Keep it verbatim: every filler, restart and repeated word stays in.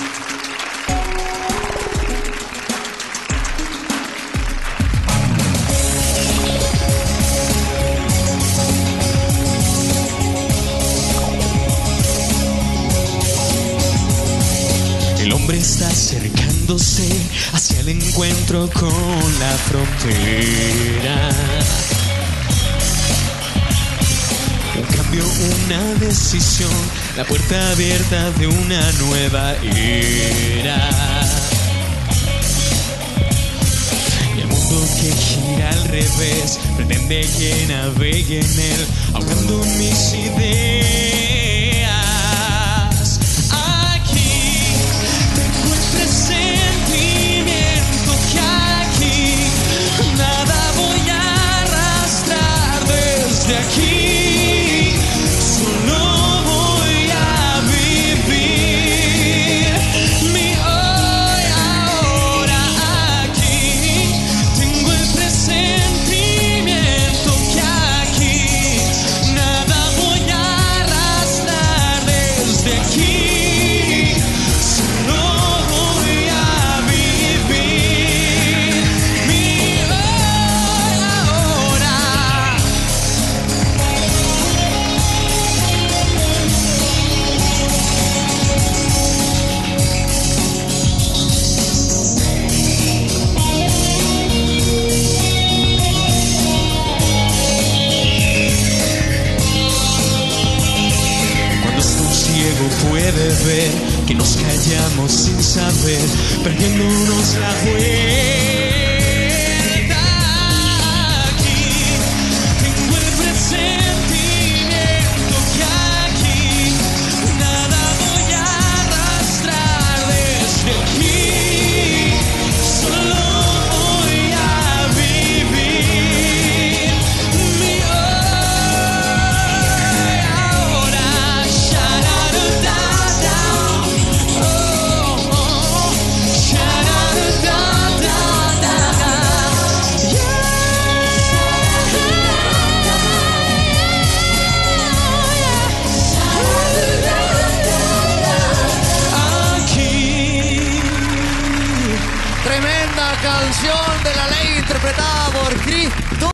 El hombre está acercándose hacia el encuentro con la frontera. Un cambio, una decisión, la puerta abierta de una nueva era. Y el mundo que gira al revés pretende que navegue en él, ahogando mis ideas. Aquí solo voy a vivir mi hoy, ahora, aquí. Tengo el presentimiento que aquí nada voy a arrastrar desde aquí. Solo voy a vivir mi hoy, ahora. Puede ver que nos callamos sin saber, perdiéndonos la vuelta. Aquí tengo el presentimiento que aquí nada voy a arrastrar desde aquí. Solo voy a vivir mi hoy, ahora. Tremenda canción de La Ley interpretada por Cristo.